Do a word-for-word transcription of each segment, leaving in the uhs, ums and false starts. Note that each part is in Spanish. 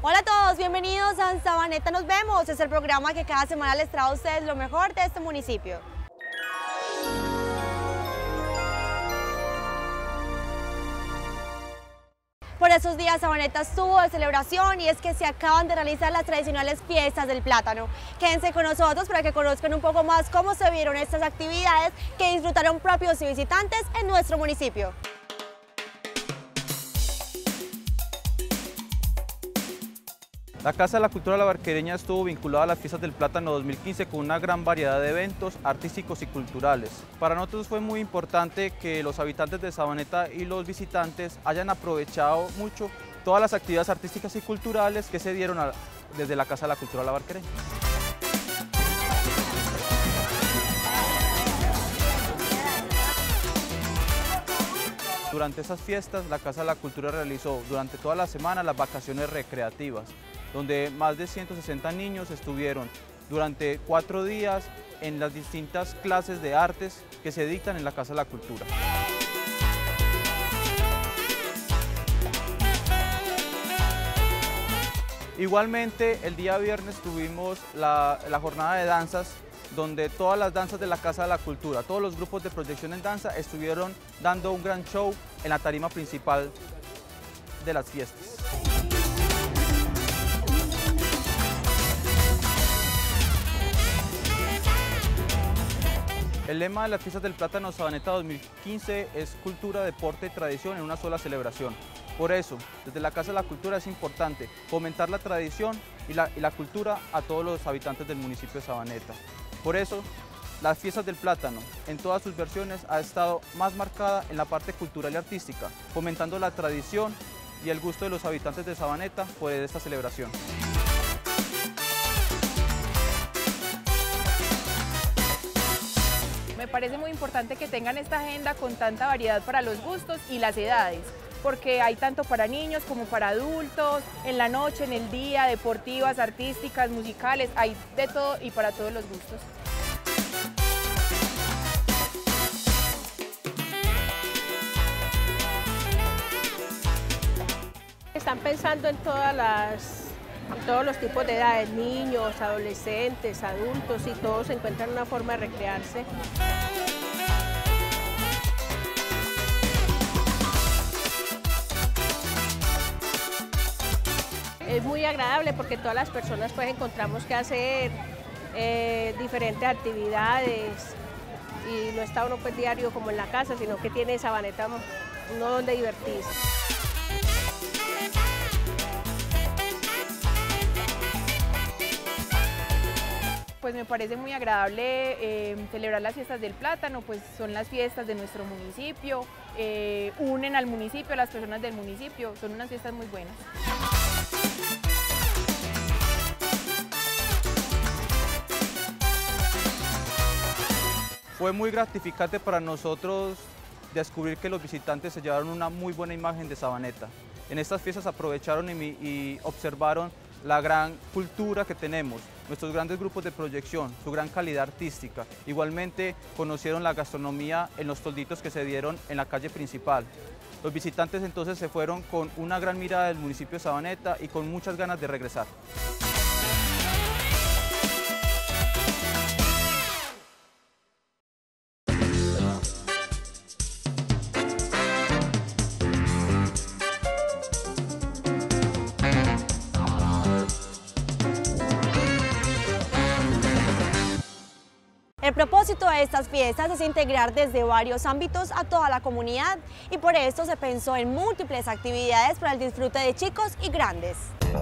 Hola a todos, bienvenidos a Sabaneta Nos Vemos. Es el programa que cada semana les trae a ustedes lo mejor de este municipio. Por esos días Sabaneta estuvo de celebración y es que se acaban de realizar las tradicionales fiestas del plátano. Quédense con nosotros para que conozcan un poco más cómo se vieron estas actividades que disfrutaron propios y visitantes en nuestro municipio. La Casa de la Cultura de la Barquereña estuvo vinculada a las Fiestas del Plátano dos mil quince con una gran variedad de eventos artísticos y culturales. Para nosotros fue muy importante que los habitantes de Sabaneta y los visitantes hayan aprovechado mucho todas las actividades artísticas y culturales que se dieron a, desde la Casa de la Cultura de la Barquereña. Durante esas fiestas, la Casa de la Cultura realizó durante toda la semana las vacaciones recreativas, donde más de ciento sesenta niños estuvieron durante cuatro días en las distintas clases de artes que se dictan en la Casa de la Cultura. Igualmente, el día viernes tuvimos la, la jornada de danzas, donde todas las danzas de la Casa de la Cultura, todos los grupos de proyección en danza estuvieron dando un gran show en la tarima principal de las fiestas. El lema de las Fiestas del Plátano Sabaneta dos mil quince es cultura, deporte y tradición en una sola celebración. Por eso, desde la Casa de la Cultura es importante fomentar la tradición y la, y la cultura a todos los habitantes del municipio de Sabaneta. Por eso, las Fiestas del Plátano, en todas sus versiones, ha estado más marcada en la parte cultural y artística, fomentando la tradición y el gusto de los habitantes de Sabaneta por esta celebración. Me parece muy importante que tengan esta agenda con tanta variedad para los gustos y las edades, porque hay tanto para niños como para adultos, en la noche, en el día, deportivas, artísticas, musicales, hay de todo y para todos los gustos. Están pensando en todas las, en todos los tipos de edades, niños, adolescentes, adultos, y todos encuentran una forma de recrearse. Es muy agradable porque todas las personas pues encontramos que hacer eh, diferentes actividades y no está uno pues diario como en la casa, sino que tiene Sabaneta uno donde divertirse. Pues me parece muy agradable eh, celebrar las Fiestas del Plátano, pues son las fiestas de nuestro municipio, eh, unen al municipio, a las personas del municipio, son unas fiestas muy buenas. Fue muy gratificante para nosotros descubrir que los visitantes se llevaron una muy buena imagen de Sabaneta. En estas fiestas aprovecharon y, y observaron la gran cultura que tenemos, nuestros grandes grupos de proyección, su gran calidad artística. Igualmente conocieron la gastronomía en los tolditos que se dieron en la calle principal. Los visitantes entonces se fueron con una gran mirada del municipio de Sabaneta y con muchas ganas de regresar. El propósito de estas fiestas es integrar desde varios ámbitos a toda la comunidad y por esto se pensó en múltiples actividades para el disfrute de chicos y grandes.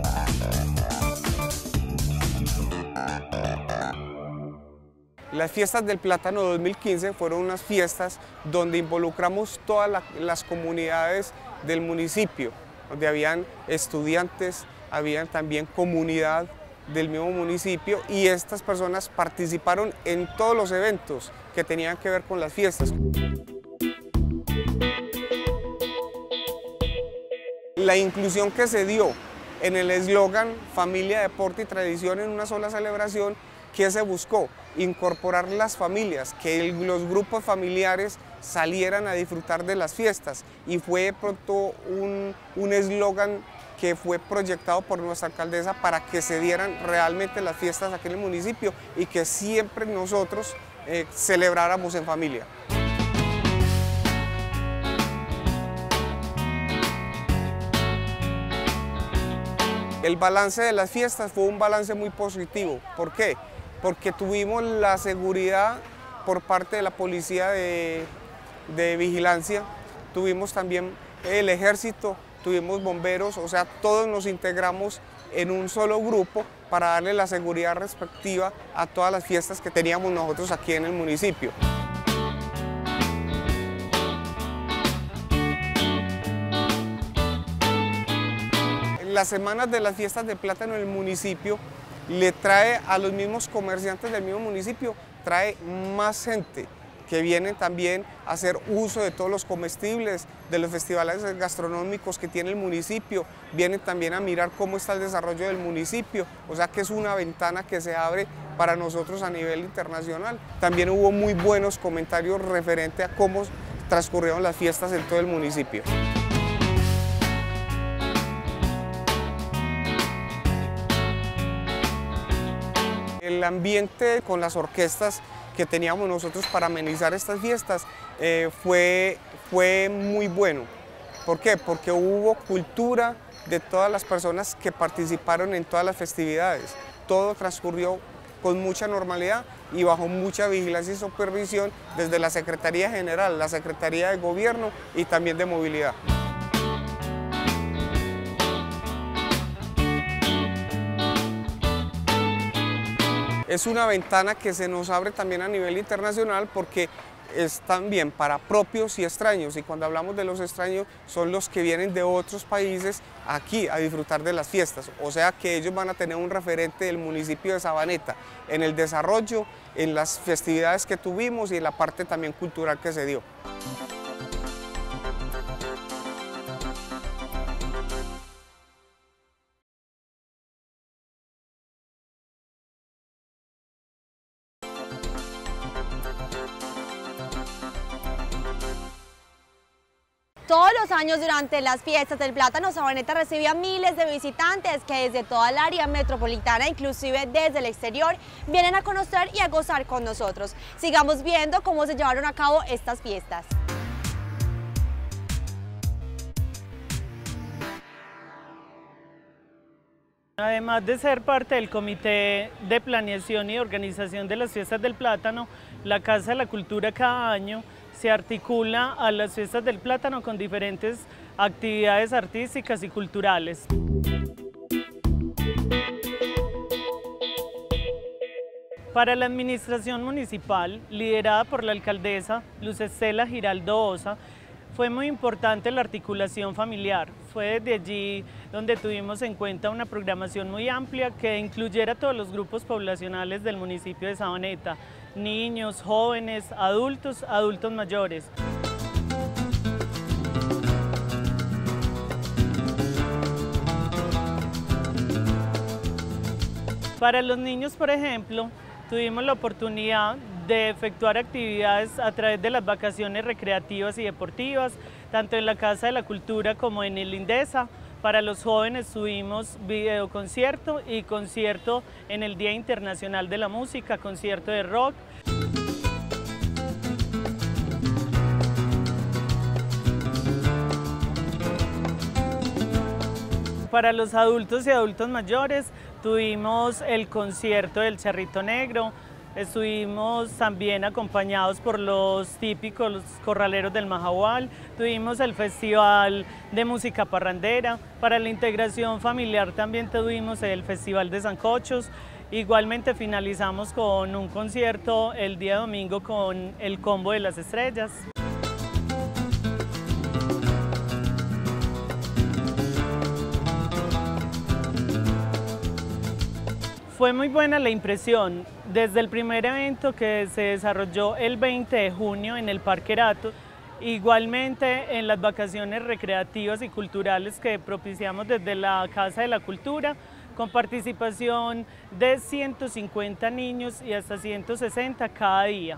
Las Fiestas del Plátano dos mil quince fueron unas fiestas donde involucramos todas la, las comunidades del municipio, donde habían estudiantes, habían también comunidad del mismo municipio y estas personas participaron en todos los eventos que tenían que ver con las fiestas. La inclusión que se dio en el eslogan Familia, Deporte y Tradición en una sola celebración, ¿qué se buscó? Incorporar las familias, que el, los grupos familiares salieran a disfrutar de las fiestas y fue de pronto un eslogan que fue proyectado por nuestra alcaldesa para que se dieran realmente las fiestas aquí en el municipio y que siempre nosotros eh, celebráramos en familia. El balance de las fiestas fue un balance muy positivo. ¿Por qué? Porque tuvimos la seguridad por parte de la policía de, de vigilancia, tuvimos también el ejército, tuvimos bomberos, o sea, todos nos integramos en un solo grupo para darle la seguridad respectiva a todas las fiestas que teníamos nosotros aquí en el municipio. Las semanas de las fiestas de plátano en el municipio le trae a los mismos comerciantes del mismo municipio, trae más gente que vienen también a hacer uso de todos los comestibles, de los festivales gastronómicos que tiene el municipio, vienen también a mirar cómo está el desarrollo del municipio, o sea que es una ventana que se abre para nosotros a nivel internacional. También hubo muy buenos comentarios referente a cómo transcurrieron las fiestas en todo el municipio. El ambiente con las orquestas que teníamos nosotros para amenizar estas fiestas eh, fue, fue muy bueno. ¿Por qué? Porque hubo cultura de todas las personas que participaron en todas las festividades. Todo transcurrió con mucha normalidad y bajo mucha vigilancia y supervisión desde la Secretaría General, la Secretaría de Gobierno y también de Movilidad. Es una ventana que se nos abre también a nivel internacional porque es también para propios y extraños, y cuando hablamos de los extraños son los que vienen de otros países aquí a disfrutar de las fiestas, o sea que ellos van a tener un referente del municipio de Sabaneta en el desarrollo, en las festividades que tuvimos y en la parte también cultural que se dio. Todos los años durante las fiestas del plátano, Sabaneta recibe a miles de visitantes que desde toda el área metropolitana, inclusive desde el exterior, vienen a conocer y a gozar con nosotros. Sigamos viendo cómo se llevaron a cabo estas fiestas. Además de ser parte del Comité de Planeación y Organización de las Fiestas del Plátano, la Casa de la Cultura cada año se articula a las Fiestas del Plátano con diferentes actividades artísticas y culturales. Para la administración municipal, liderada por la alcaldesa Luz Estela Giraldo Osa, fue muy importante la articulación familiar. Fue desde allí donde tuvimos en cuenta una programación muy amplia que incluyera todos los grupos poblacionales del municipio de Sabaneta, niños, jóvenes, adultos, adultos mayores. Para los niños, por ejemplo, tuvimos la oportunidad de efectuar actividades a través de las vacaciones recreativas y deportivas, tanto en la Casa de la Cultura como en el Indesa. Para los jóvenes tuvimos videoconcierto y concierto en el Día Internacional de la Música, concierto de rock. Para los adultos y adultos mayores tuvimos el concierto del Charrito Negro. Estuvimos también acompañados por los típicos los corraleros del Majahual, tuvimos el Festival de Música Parrandera, para la integración familiar también tuvimos el Festival de Sancochos, igualmente finalizamos con un concierto el día domingo con el Combo de las Estrellas. Fue muy buena la impresión desde el primer evento que se desarrolló el veinte de junio en el Parque Erato, igualmente en las vacaciones recreativas y culturales que propiciamos desde la Casa de la Cultura, con participación de ciento cincuenta niños y hasta ciento sesenta cada día.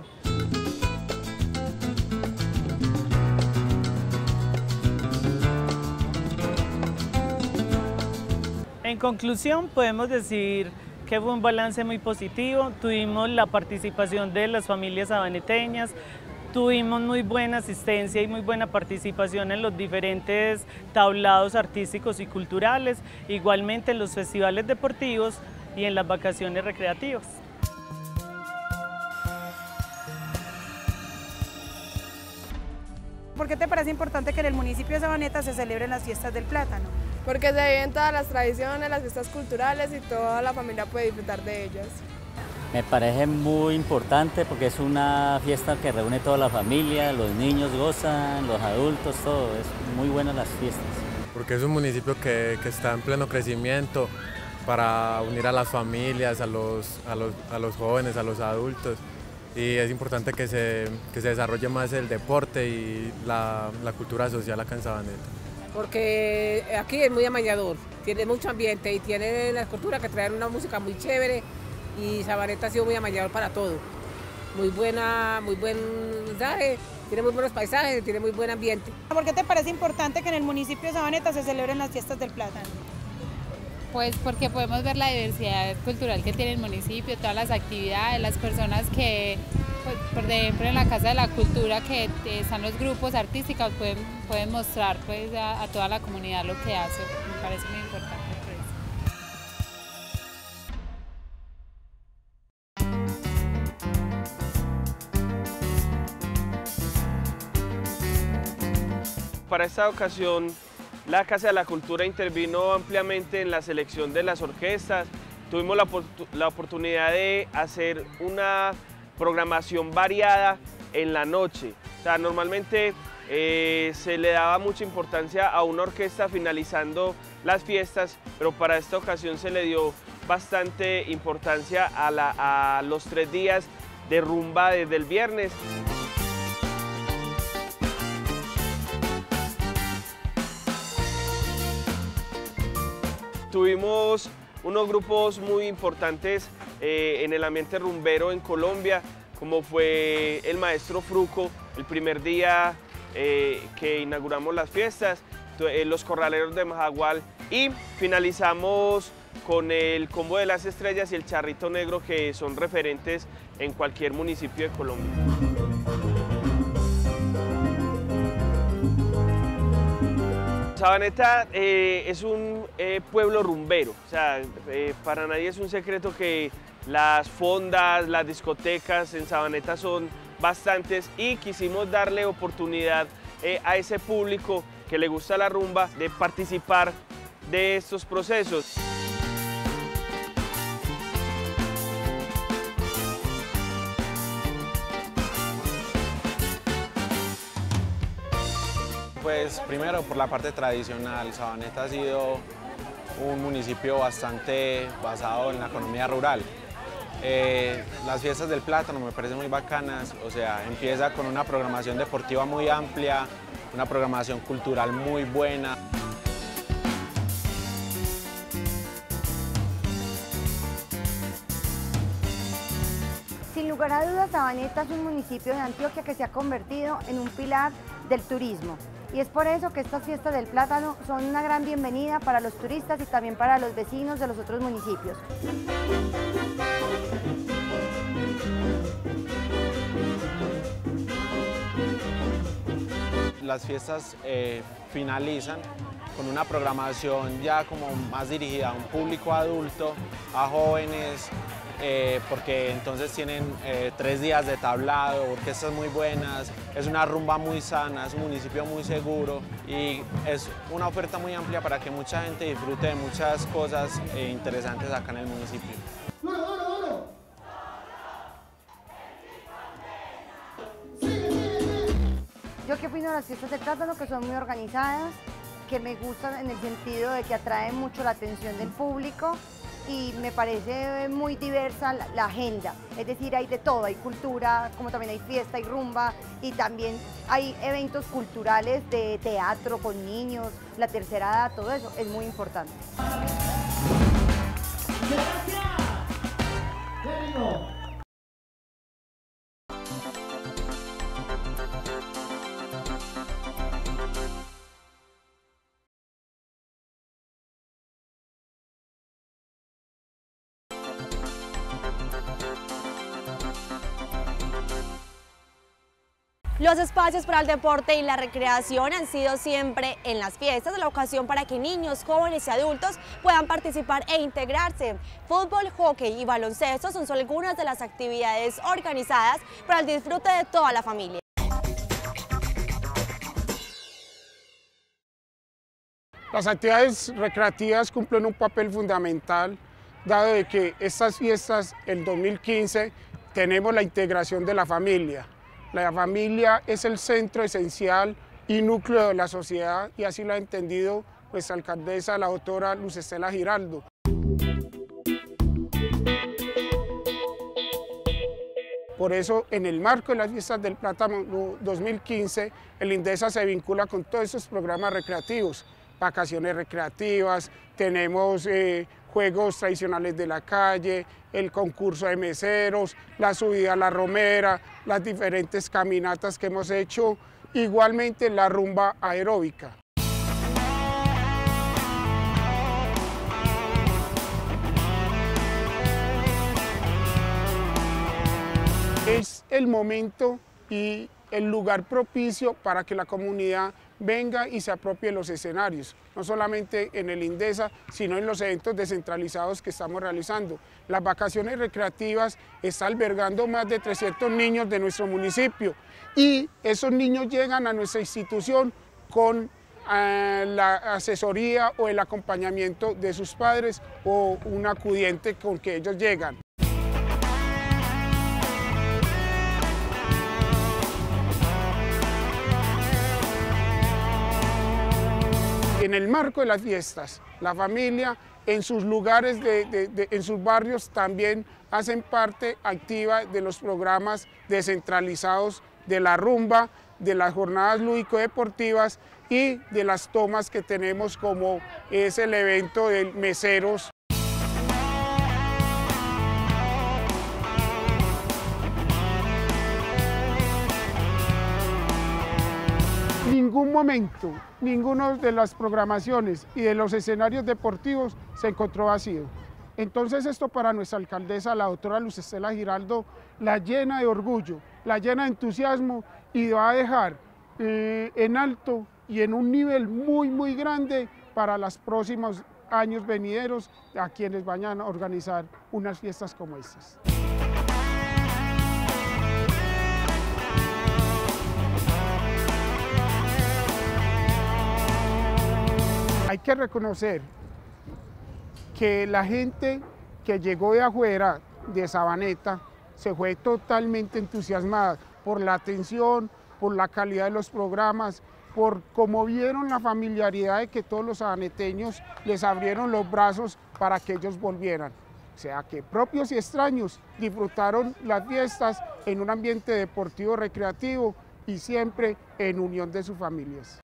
En conclusión, podemos decir que fue un balance muy positivo. Tuvimos la participación de las familias sabaneteñas, tuvimos muy buena asistencia y muy buena participación en los diferentes tablados artísticos y culturales, igualmente en los festivales deportivos y en las vacaciones recreativas. ¿Por qué te parece importante que en el municipio de Sabaneta se celebren las fiestas del plátano? Porque se viven todas las tradiciones, las fiestas culturales y toda la familia puede disfrutar de ellas. Me parece muy importante porque es una fiesta que reúne toda la familia, los niños gozan, los adultos, todo, es muy buena las fiestas. Porque es un municipio que, que está en pleno crecimiento para unir a las familias, a los, a los, a los jóvenes, a los adultos. Y es importante que se, que se desarrolle más el deporte y la, la cultura social acá en Sabaneta. Porque aquí es muy amañador, tiene mucho ambiente y tiene la cultura que trae una música muy chévere y Sabaneta ha sido muy amañador para todo. Muy buena, muy buen mensaje, tiene muy buenos paisajes y tiene muy buen ambiente. ¿Por qué te parece importante que en el municipio de Sabaneta se celebren las fiestas del plátano? Pues porque podemos ver la diversidad cultural que tiene el municipio, todas las actividades, las personas que, pues, por ejemplo, en la Casa de la Cultura, que están los grupos artísticos, pueden, pueden mostrar pues, a, a toda la comunidad lo que hace. Me parece muy importante. Para esta ocasión, la Casa de la Cultura intervino ampliamente en la selección de las orquestas. Tuvimos la, la oportunidad de hacer una programación variada en la noche. O sea, normalmente eh, se le daba mucha importancia a una orquesta finalizando las fiestas, pero para esta ocasión se le dio bastante importancia a, la, a los tres días de rumba desde el viernes. Tuvimos unos grupos muy importantes eh, en el ambiente rumbero en Colombia, como fue el Maestro Fruco, el primer día eh, que inauguramos las fiestas, eh, los Corraleros de Majagual, y finalizamos con el Combo de las Estrellas y el Charrito Negro, que son referentes en cualquier municipio de Colombia. Sabaneta eh, es un eh, pueblo rumbero, o sea, eh, para nadie es un secreto que las fondas, las discotecas en Sabaneta son bastantes y quisimos darle oportunidad eh, a ese público que le gusta la rumba de participar de estos procesos. Pues primero por la parte tradicional, Sabaneta ha sido un municipio bastante basado en la economía rural. Eh, las fiestas del plátano me parecen muy bacanas, o sea, empieza con una programación deportiva muy amplia, una programación cultural muy buena. Sin lugar a dudas, Sabaneta es un municipio de Antioquia que se ha convertido en un pilar del turismo. Y es por eso que estas fiestas del plátano son una gran bienvenida para los turistas y también para los vecinos de los otros municipios. Las fiestas eh, finalizan con una programación ya como más dirigida a un público adulto, a jóvenes, eh, porque entonces tienen eh, tres días de tablado, orquestas muy buenas, es una rumba muy sana, es un municipio muy seguro y es una oferta muy amplia para que mucha gente disfrute de muchas cosas eh, interesantes acá en el municipio. Yo que opino de las fiestas del plátano, que son muy organizadas, que me gustan en el sentido de que atraen mucho la atención del público y me parece muy diversa la, la agenda, es decir, hay de todo, hay cultura, como también hay fiesta, hay rumba y también hay eventos culturales de teatro con niños, la tercera edad, todo eso es muy importante. Gracias. Los espacios para el deporte y la recreación han sido siempre en las fiestas la ocasión para que niños, jóvenes y adultos puedan participar e integrarse. Fútbol, hockey y baloncesto son solo algunas de las actividades organizadas para el disfrute de toda la familia. Las actividades recreativas cumplen un papel fundamental, dado de que estas fiestas, el dos mil quince, tenemos la integración de la familia. La familia es el centro esencial y núcleo de la sociedad, y así lo ha entendido nuestra alcaldesa, la doctora Luz Estela Giraldo. Por eso, en el marco de las fiestas del Plátano dos mil quince, el INDESA se vincula con todos estos programas recreativos, vacaciones recreativas, tenemos eh, juegos tradicionales de la calle, el concurso de meseros, la subida a la romera, las diferentes caminatas que hemos hecho, igualmente la rumba aeróbica. Es el momento y el lugar propicio para que la comunidad venga y se apropie de los escenarios, no solamente en el INDESA, sino en los eventos descentralizados que estamos realizando. Las vacaciones recreativas están albergando más de trescientos niños de nuestro municipio, y esos niños llegan a nuestra institución con eh, la asesoría o el acompañamiento de sus padres o un acudiente con que ellos llegan. En el marco de las fiestas, la familia en sus lugares, de, de, de, en sus barrios, también hacen parte activa de los programas descentralizados de la rumba, de las jornadas lúdico-deportivas y de las tomas que tenemos, como es el evento de meseros. Ningún momento, ninguna de las programaciones y de los escenarios deportivos se encontró vacío. Entonces esto para nuestra alcaldesa, la doctora Luz Estela Giraldo, la llena de orgullo, la llena de entusiasmo, y va a dejar eh, en alto y en un nivel muy muy grande para los próximos años venideros a quienes vayan a organizar unas fiestas como estas. Hay que reconocer que la gente que llegó de afuera, de Sabaneta, se fue totalmente entusiasmada por la atención, por la calidad de los programas, por cómo vieron la familiaridad de que todos los sabaneteños les abrieron los brazos para que ellos volvieran. O sea que propios y extraños disfrutaron las fiestas en un ambiente deportivo recreativo y siempre en unión de sus familias.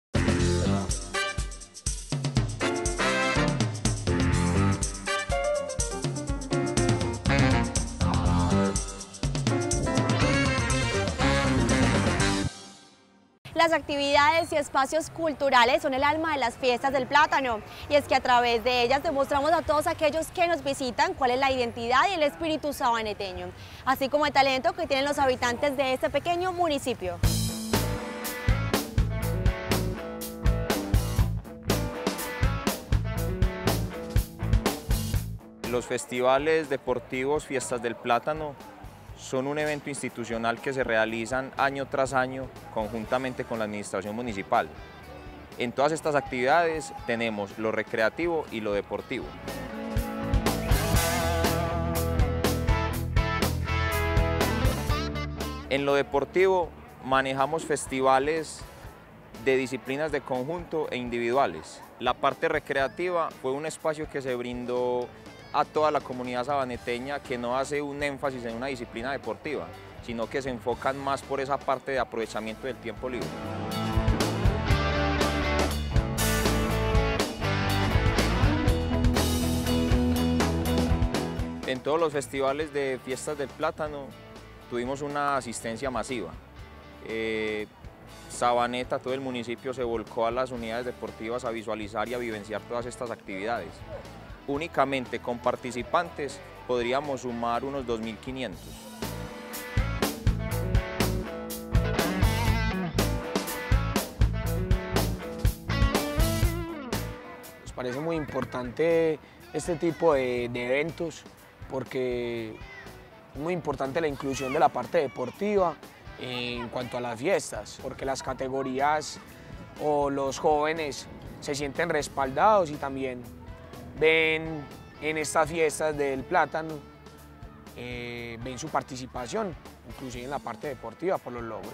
Las actividades y espacios culturales son el alma de las fiestas del Plátano, y es que a través de ellas demostramos a todos aquellos que nos visitan cuál es la identidad y el espíritu sabaneteño, así como el talento que tienen los habitantes de este pequeño municipio. Los festivales deportivos Fiestas del Plátano son un evento institucional que se realizan año tras año conjuntamente con la administración municipal. En todas estas actividades tenemos lo recreativo y lo deportivo. En lo deportivo manejamos festivales de disciplinas de conjunto e individuales. La parte recreativa fue un espacio que se brindó a toda la comunidad sabaneteña, que no hace un énfasis en una disciplina deportiva, sino que se enfocan más por esa parte de aprovechamiento del tiempo libre. En todos los festivales de Fiestas del Plátano tuvimos una asistencia masiva. Eh, Sabaneta, todo el municipio se volcó a las unidades deportivas a visualizar y a vivenciar todas estas actividades. Únicamente con participantes podríamos sumar unos dos mil quinientos. parece muy importante este tipo de, de eventos porque es muy importante la inclusión de la parte deportiva en cuanto a las fiestas, porque las categorías o los jóvenes se sienten respaldados y también ven en estas fiestas del plátano, eh, ven su participación, inclusive en la parte deportiva por los logros.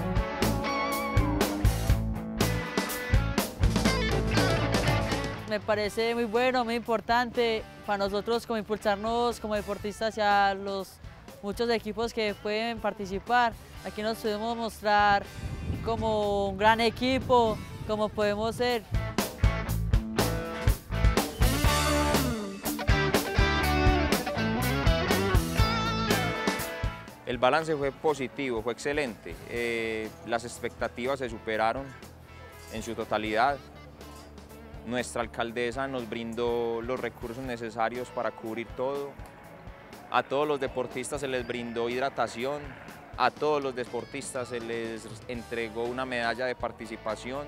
Me parece muy bueno, muy importante para nosotros como impulsarnos como deportistas hacia los muchos equipos que pueden participar. Aquí nos podemos mostrar como un gran equipo, como podemos ser. El balance fue positivo, fue excelente. Eh, las expectativas se superaron en su totalidad. Nuestra alcaldesa nos brindó los recursos necesarios para cubrir todo. A todos los deportistas se les brindó hidratación, a todos los deportistas se les entregó una medalla de participación.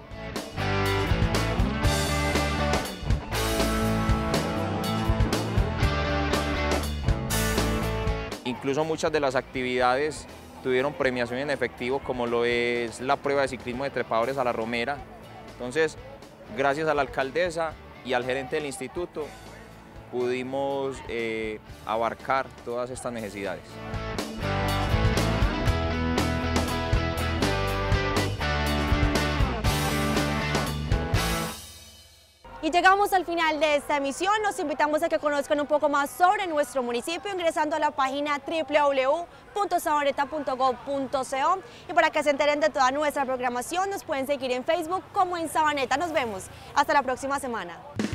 Incluso muchas de las actividades tuvieron premiación en efectivo, como lo es la prueba de ciclismo de trepadores a la Romera. Entonces, gracias a la alcaldesa y al gerente del instituto, pudimos eh, abarcar todas estas necesidades. Y llegamos al final de esta emisión. Los invitamos a que conozcan un poco más sobre nuestro municipio ingresando a la página doble u doble u doble u punto sabaneta punto gob punto co y para que se enteren de toda nuestra programación nos pueden seguir en Facebook como en Sabaneta. Nos vemos. Hasta la próxima semana.